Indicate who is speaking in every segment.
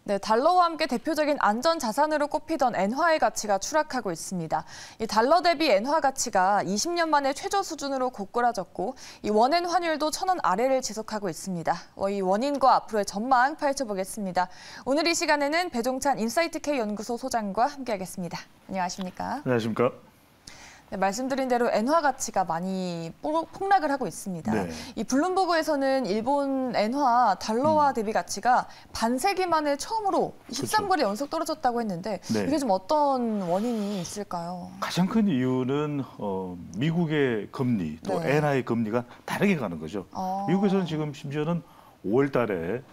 Speaker 1: 네, 달러와 함께 대표적인 안전 자산으로 꼽히던 엔화의 가치가 추락하고 있습니다. 이 달러 대비 엔화 가치가 20년 만에 최저 수준으로 고꾸라졌고, 이 원엔 환율도 1,000원 아래를 지속하고 있습니다. 이 원인과 앞으로의 전망 펼쳐보겠습니다. 오늘 이 시간에는 배종찬 인사이트K 연구소 소장과 함께하겠습니다. 안녕하십니까?
Speaker 2: 안녕하십니까?
Speaker 1: 네, 말씀드린 대로 엔화 가치가 많이 폭락을 하고 있습니다.
Speaker 2: 네.
Speaker 1: 이 블룸버그에서는 일본 엔화 달러화 대비 가치가 반세기 만에 처음으로 13거래 연속 떨어졌다고 했는데
Speaker 2: 네.
Speaker 1: 이게 좀 어떤 원인이 있을까요?
Speaker 2: 가장 큰 이유는 미국의 금리 또
Speaker 1: 네.
Speaker 2: 엔화의 금리가 다르게 가는 거죠. 미국에서는 지금 심지어는 5월 달에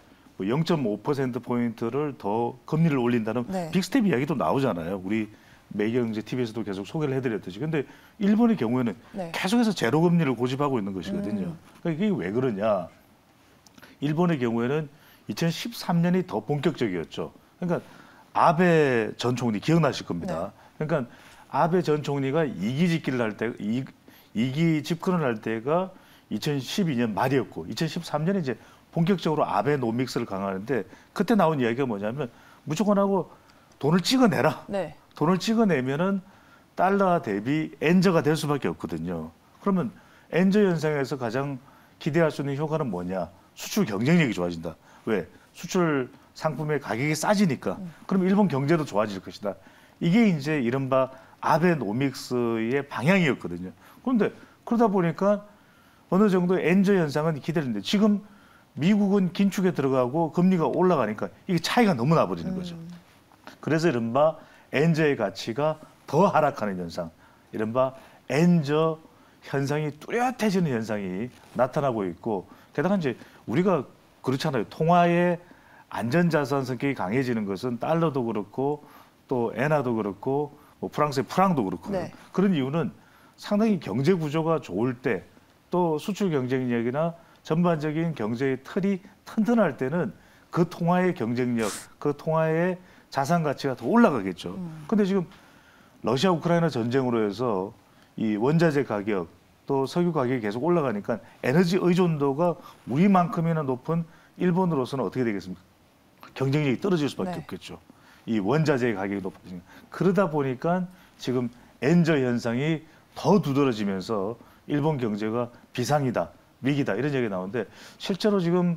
Speaker 2: 0.5%포인트를 더 금리를 올린다는
Speaker 1: 네.
Speaker 2: 빅스텝 이야기도 나오잖아요. 우리 매경제 TV에서도 계속 소개를 해드렸듯이. 근데 일본의 경우에는
Speaker 1: 네.
Speaker 2: 계속해서 제로 금리를 고집하고 있는 것이거든요. 그러니까 이게 왜 그러냐. 일본의 경우에는 2013년이 더 본격적이었죠. 그러니까 아베 전 총리 기억나실 겁니다.
Speaker 1: 네.
Speaker 2: 그러니까 아베 전 총리가 이기 집권을 할 때, 이기 집권을 할 때가 2012년 말이었고 2013년에 이제 본격적으로 아베노믹스를 강화하는데 그때 나온 이야기가 뭐냐면 무조건 하고 돈을 찍어내라.
Speaker 1: 네.
Speaker 2: 돈을 찍어내면은 달러 대비 엔저가 될 수밖에 없거든요. 그러면 엔저 현상에서 가장 기대할 수 있는 효과는 뭐냐? 수출 경쟁력이 좋아진다. 왜? 수출 상품의 가격이 싸지니까. 그럼 일본 경제도 좋아질 것이다. 이게 이제 이른바 아베노믹스의 방향이었거든요. 그런데 그러다 보니까 어느 정도 엔저 현상은 기대되는데 지금 미국은 긴축에 들어가고 금리가 올라가니까 이게 차이가 너무 나버리는 거죠. 그래서 이른바 엔저의 가치가 더 하락하는 현상, 이른바 엔저 현상이 뚜렷해지는 현상이 나타나고 있고, 게다가 이제 우리가 그렇잖아요. 통화의 안전자산 성격이 강해지는 것은 달러도 그렇고 또 엔화도 그렇고 뭐 프랑스의 프랑도 그렇고
Speaker 1: 네.
Speaker 2: 그런 이유는 상당히 경제 구조가 좋을 때 또 수출 경쟁력이나 전반적인 경제의 틀이 튼튼할 때는 그 통화의 경쟁력, 그 통화의 자산 가치가 더 올라가겠죠. 근데 지금 러시아 우크라이나 전쟁으로 해서 이 원자재 가격 또 석유 가격이 계속 올라가니까 에너지 의존도가 우리만큼이나 높은 일본으로서는 어떻게 되겠습니까? 경쟁력이 떨어질 수밖에
Speaker 1: 네.
Speaker 2: 없겠죠. 이 원자재 가격이 높아지니까. 그러다 보니까 지금 엔저 현상이 더 두드러지면서 일본 경제가 비상이다, 위기다 이런 얘기가 나오는데 실제로 지금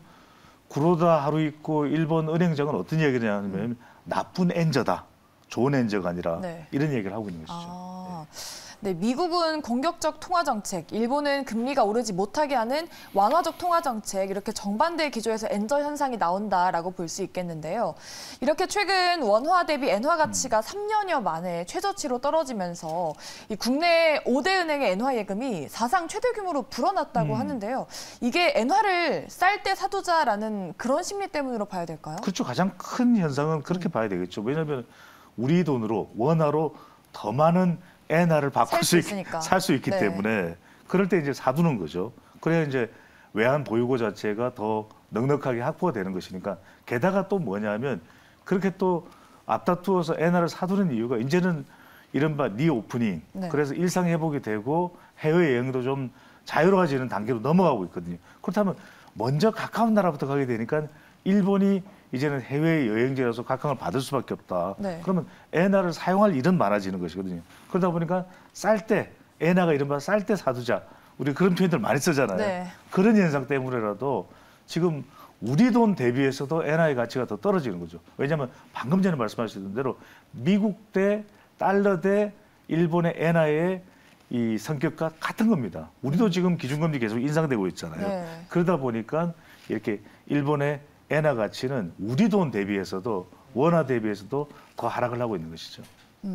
Speaker 2: 구로다 하루이코 일본 은행장은 어떤 얘기를 하냐면 나쁜 엔저다. 좋은 엔저가 아니라
Speaker 1: 네.
Speaker 2: 이런 얘기를 하고 있는 것이죠.
Speaker 1: 네, 미국은 공격적 통화 정책, 일본은 금리가 오르지 못하게 하는 완화적 통화 정책, 이렇게 정반대의 기조에서 엔저 현상이 나온다라고 볼 수 있겠는데요. 이렇게 최근 원화 대비 엔화 가치가 3년여 만에 최저치로 떨어지면서 이 국내 5대 은행의 엔화 예금이 사상 최대 규모로 불어났다고 하는데요. 이게 엔화를 쌀 때 사두자라는 그런 심리 때문으로 봐야 될까요?
Speaker 2: 그렇죠. 가장 큰 현상은 그렇게 봐야 되겠죠. 왜냐하면 우리 돈으로 원화로 더 많은 엔화를 바꿀 수 있게 살 수 있기
Speaker 1: 네.
Speaker 2: 때문에 그럴 때 이제 사두는 거죠. 그래야 이제 외환 보유고 자체가 더 넉넉하게 확보가 되는 것이니까. 게다가 또 뭐냐면 그렇게 또 앞다투어서 엔화를 사두는 이유가 이제는 이른바 리오프닝.
Speaker 1: 네.
Speaker 2: 그래서 일상 회복이 되고 해외 여행도 좀 자유로워지는 단계로 넘어가고 있거든요. 그렇다면 먼저 가까운 나라부터 가게 되니까 일본이 이제는 해외 여행지라서 각광을 받을 수밖에 없다.
Speaker 1: 네.
Speaker 2: 그러면 엔화를 사용할 일은 많아지는 것이거든요. 그러다 보니까 쌀 때, 엔화가 이른바 쌀 때 사두자. 우리 그런 표현들 많이 쓰잖아요.
Speaker 1: 네.
Speaker 2: 그런 현상 때문에라도 지금 우리 돈 대비해서도 엔화의 가치가 더 떨어지는 거죠. 왜냐하면 방금 전에 말씀하셨던 대로 미국 대 달러 대 일본의 엔화의 이 성격과 같은 겁니다. 우리도 지금 기준금리 계속 인상되고 있잖아요.
Speaker 1: 네.
Speaker 2: 그러다 보니까 이렇게 일본의 엔화 가치는 우리 돈 대비해서도 원화 대비해서도 더 하락을 하고 있는 것이죠.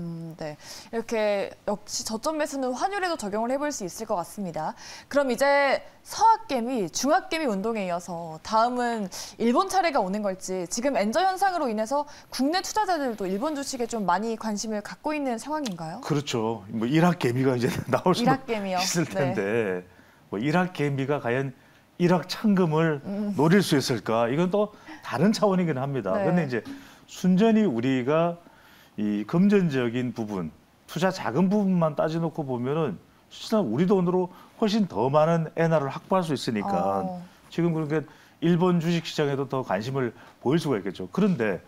Speaker 1: 네. 이렇게 역시 저점 매수는 환율에도 적용을 해볼 수 있을 것 같습니다. 그럼 이제 서학개미, 중학개미 운동에 이어서 다음은 일본 차례가 오는 걸지 지금 엔저 현상으로 인해서 국내 투자자들도 일본 주식에 좀 많이 관심을 갖고 있는 상황인가요?
Speaker 2: 그렇죠. 뭐 일학개미가 이제 나올 수 있을 텐데
Speaker 1: 네.
Speaker 2: 뭐 일학개미가 과연 1억 찬금을 노릴 수 있을까? 이건 또 다른 차원이긴 합니다.
Speaker 1: 네.
Speaker 2: 그런데 이제 순전히 우리가 이 금전적인 부분, 투자 자금 부분만 따져놓고 보면은 실상 우리 돈으로 훨씬 더 많은 엔화를 확보할 수 있으니까 지금 그러니까 일본 주식 시장에도 더 관심을 보일 수가 있겠죠. 그런데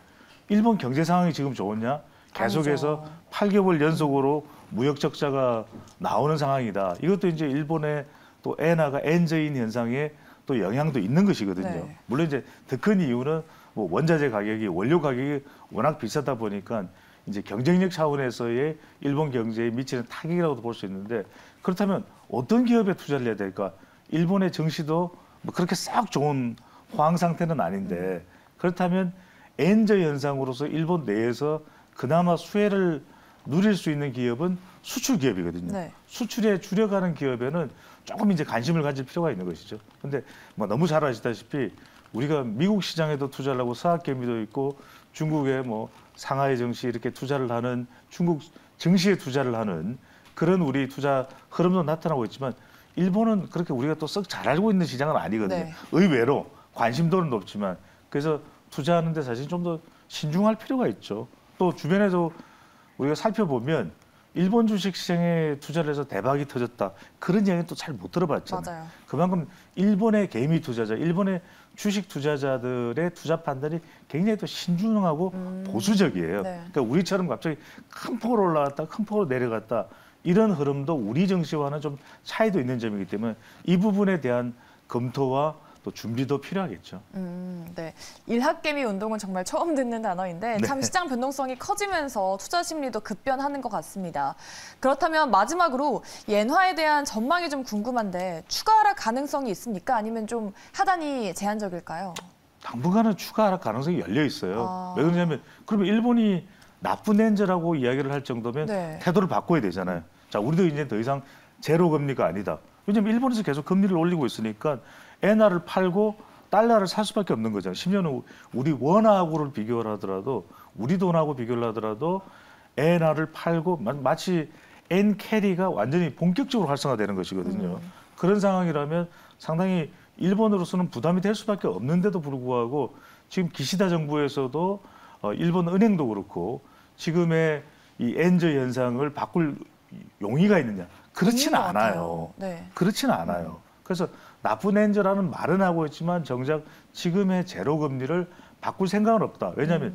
Speaker 2: 일본 경제 상황이 지금 좋았냐? 계속해서
Speaker 1: 아니죠.
Speaker 2: 8개월 연속으로 무역 적자가 나오는 상황이다. 이것도 이제 일본의 또 엔화가 엔저인 현상에 또 영향도 있는 것이거든요.
Speaker 1: 네.
Speaker 2: 물론 이제 더 큰 이유는 뭐 원자재 가격이 원료 가격이 워낙 비싸다 보니까 이제 경쟁력 차원에서의 일본 경제에 미치는 타격이라고도 볼 수 있는데 그렇다면 어떤 기업에 투자를 해야 될까? 일본의 증시도 뭐 그렇게 싹 좋은 호황 상태는 아닌데 그렇다면 엔저 현상으로서 일본 내에서 그나마 수혜를 누릴 수 있는 기업은 수출 기업이거든요.
Speaker 1: 네.
Speaker 2: 수출에 줄여가는 기업에는 조금 이제 관심을 가질 필요가 있는 것이죠. 근데 뭐 너무 잘 아시다시피 우리가 미국 시장에도 투자를 하고 서학개미도 있고 중국의 뭐 상하이 증시 이렇게 투자를 하는 중국 증시에 투자를 하는 그런 우리 투자 흐름도 나타나고 있지만 일본은 그렇게 우리가 또 썩 잘 알고 있는 시장은 아니거든요.
Speaker 1: 네.
Speaker 2: 의외로 관심도는 높지만 그래서 투자하는데 사실 좀 더 신중할 필요가 있죠. 또 주변에도 우리가 살펴보면 일본 주식 시장에 투자를 해서 대박이 터졌다. 그런 이야기는 또 잘 못 들어봤잖아요.
Speaker 1: 맞아요.
Speaker 2: 그만큼 일본의 개미 투자자, 일본의 주식 투자자들의 투자 판단이 굉장히 또 신중하고 보수적이에요.
Speaker 1: 네.
Speaker 2: 그러니까 우리처럼 갑자기 큰 폭으로 올라갔다, 큰 폭으로 내려갔다 이런 흐름도 우리 증시와는 좀 차이도 있는 점이기 때문에 이 부분에 대한 검토와 또 준비도 필요하겠죠.
Speaker 1: 네. 일학개미 운동은 정말 처음 듣는 단어인데
Speaker 2: 네.
Speaker 1: 참 시장 변동성이 커지면서 투자 심리도 급변하는 것 같습니다. 그렇다면 마지막으로 엔화에 대한 전망이 좀 궁금한데 추가 하락 가능성이 있습니까? 아니면 좀 하단이 제한적일까요?
Speaker 2: 당분간은 추가 하락 가능성이 열려 있어요.
Speaker 1: 아.
Speaker 2: 왜 그러냐면 그러면 일본이 나쁜 엔저라고 이야기를 할 정도면
Speaker 1: 네.
Speaker 2: 태도를 바꿔야 되잖아요. 자, 우리도 이제 더 이상 제로 금리가 아니다. 왜냐면 일본에서 계속 금리를 올리고 있으니까 엔화를 팔고 달러를 살 수밖에 없는 거잖아요. 심지어는 우리 원화하고를 비교를 하더라도 우리 돈하고 비교를 하더라도 엔화를 팔고 마치 엔 캐리가 완전히 본격적으로 활성화되는 것이거든요. 그런 상황이라면 상당히 일본으로서는 부담이 될 수밖에 없는데도 불구하고 지금 기시다 정부에서도 일본 은행도 그렇고 지금의 이 엔저 현상을 바꿀 용의가 있느냐? 그렇지는
Speaker 1: 있는 것 같아요.
Speaker 2: 않아요.
Speaker 1: 네.
Speaker 2: 그렇지는 않아요. 그래서 나쁜 엔저라는 말은 하고 있지만 정작 지금의 제로 금리를 바꿀 생각은 없다. 왜냐하면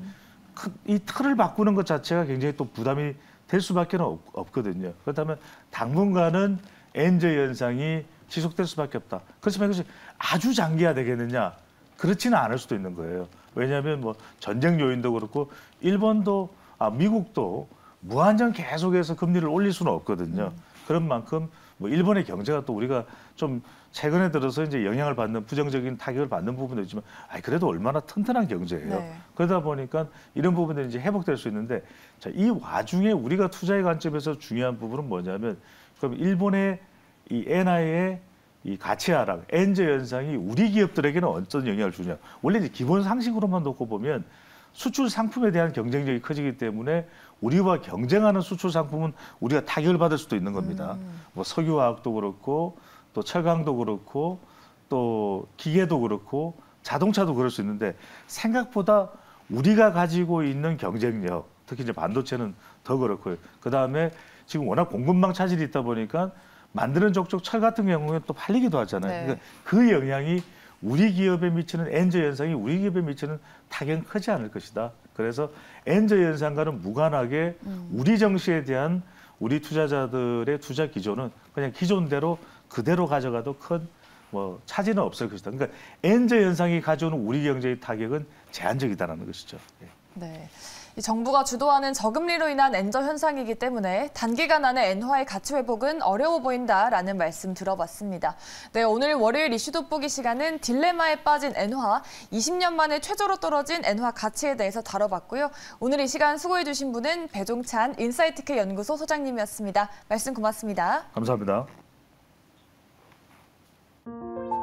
Speaker 2: 이 틀을 바꾸는 것 자체가 굉장히 또 부담이 될 수밖에 없거든요. 그렇다면 당분간은 엔저 현상이 지속될 수밖에 없다. 그렇지만 이것이 아주 장기화 되겠느냐? 그렇지는 않을 수도 있는 거예요. 왜냐하면 뭐 전쟁 요인도 그렇고 일본도 미국도 무한정 계속해서 금리를 올릴 수는 없거든요. 그런 만큼 뭐 일본의 경제가 또 우리가 좀 최근에 들어서 이제 영향을 받는 부정적인 타격을 받는 부분도 있지만 그래도 얼마나 튼튼한 경제예요.
Speaker 1: 네.
Speaker 2: 그러다 보니까 이런 부분들이 이제 회복될 수 있는데 자, 이 와중에 우리가 투자의 관점에서 중요한 부분은 뭐냐면 그럼 일본의 이 엔화의 이 가치 하락, 엔저 현상이 우리 기업들에게는 어떤 영향을 주냐. 원래 이제 기본 상식으로만 놓고 보면 수출 상품에 대한 경쟁력이 커지기 때문에 우리와 경쟁하는 수출 상품은 우리가 타격을 받을 수도 있는 겁니다. 뭐 석유화학도 그렇고 또 철강도 그렇고 또 기계도 그렇고 자동차도 그럴 수 있는데 생각보다 우리가 가지고 있는 경쟁력, 특히 이제 반도체는 더 그렇고요. 그 다음에 지금 워낙 공급망 차질이 있다 보니까 만드는 족족 철 같은 경우에 또 팔리기도 하잖아요.
Speaker 1: 네.
Speaker 2: 그러니까 그 영향이 우리 기업에 미치는 엔저 현상이 우리 기업에 미치는 타격은 크지 않을 것이다. 그래서 엔저 현상과는 무관하게 우리 정시에 대한 우리 투자자들의 투자 기조는 그냥 기존대로 그대로 가져가도 큰 뭐 차질은 없을 것이다. 그러니까 엔저 현상이 가져오는 우리 경제의 타격은 제한적이다라는 것이죠. 예.
Speaker 1: 네. 이 정부가 주도하는 저금리로 인한 엔저 현상이기 때문에 단기간 안에 엔화의 가치 회복은 어려워 보인다라는 말씀 들어봤습니다. 네, 오늘 월요일 이슈 돋보기 시간은 딜레마에 빠진 엔화, 20년 만에 최저로 떨어진 엔화 가치에 대해서 다뤄봤고요. 오늘 이 시간 수고해 주신 분은 배종찬 인사이트K 연구소 소장님이었습니다. 말씀 고맙습니다.
Speaker 2: 감사합니다.